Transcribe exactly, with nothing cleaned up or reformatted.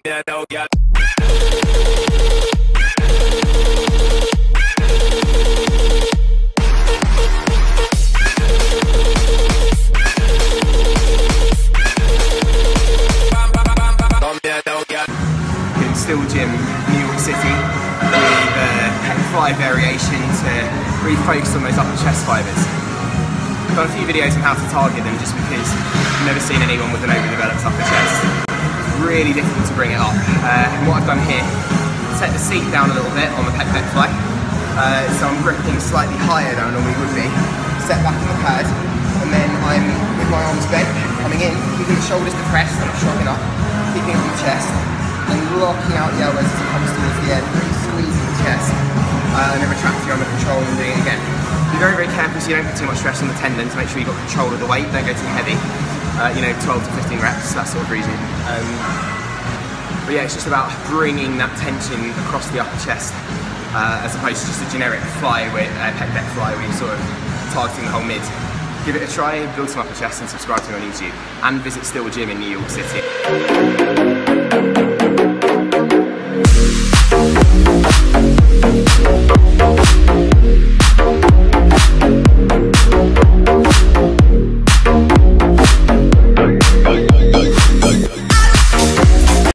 Still gym, New York City, with a pec fly variation to really focus on those upper chest fibers. I've done a few videos on how to target them just because I've never seen anyone with an overdeveloped upper chest. It's really difficult to bring it up. Uh, and what I've done here, set the seat down a little bit on the Pec Dec fly. Uh, so I'm gripping slightly higher than I normally would be. Set back on the pad, and then I'm with my arms bent, coming in, keeping the shoulders depressed and I'm shrugging up, keeping it on the chest, and locking out the elbows as it comes towards the end, really squeezing the chest, uh, and then retracting under control and doing it again. Be very, very careful so you don't put too much stress on the tendon to make sure you've got control of the weight, don't go too heavy. Uh, you know, twelve to fifteen reps, that sort of reason. Um, but yeah, it's just about bringing that tension across the upper chest, uh, as opposed to just a generic fly, with uh, Pec Dec fly, where you're sort of targeting the whole mid. Give it a try, build some upper chest, and subscribe to me on YouTube. And visit Still Gym in New York City.